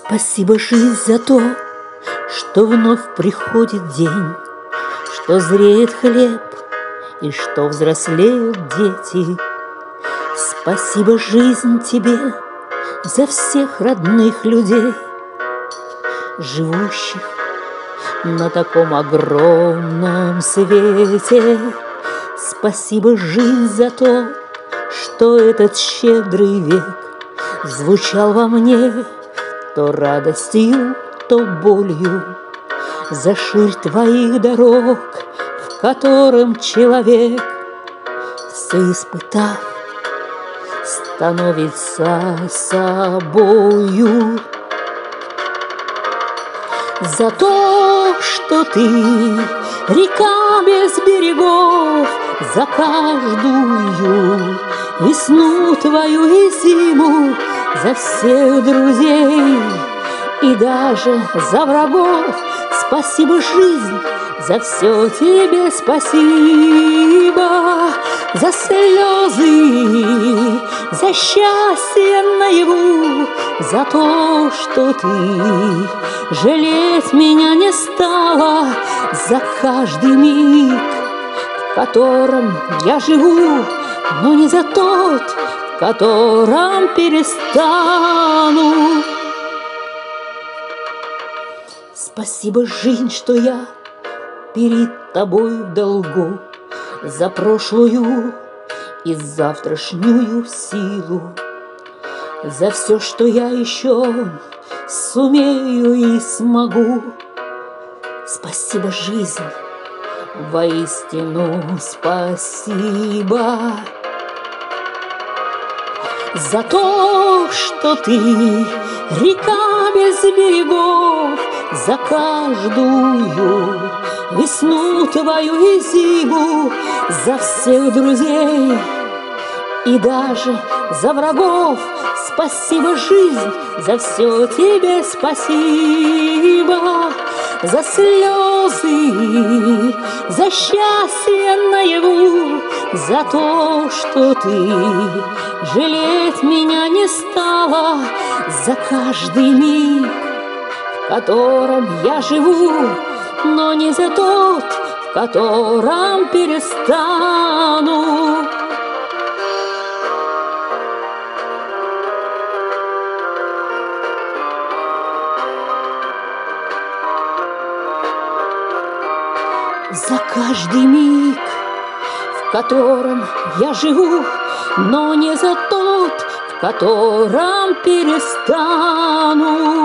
Спасибо, жизнь, за то, что вновь приходит день, что зреет хлеб и что взрослеют дети. Спасибо, жизнь, тебе за всех родных людей, живущих на таком огромном свете. Спасибо, жизнь, за то, что этот щедрый век звучал во мне то радостью, то болью, за ширь твоих дорог, в котором человек, все испытав, становится собою. За то, что ты река без берегов, за каждую весну твою и зиму, за всех друзей и даже за врагов. Спасибо, жизнь, за все тебе спасибо, за слезы, за счастье наяву, за то, что ты жалеть меня не стала, за каждый миг, в котором я живу, но не за тот, в котором перестану. Спасибо, жизнь, что я перед тобой в долгу, за прошлую и завтрашнюю силу, за все, что я еще сумею и смогу. Спасибо, жизнь, воистину спасибо. За то, что ты река без берегов, за каждую весну твою и зиму, за всех друзей и даже за врагов. Спасибо, жизнь, за все тебе спасибо, за слезы, за счастье наяву, за то, что ты жалеть меня не стала, за каждый миг, в котором я живу, но не за тот, в котором перестану. За каждый миг, в котором я живу, но не за тот, в котором перестану.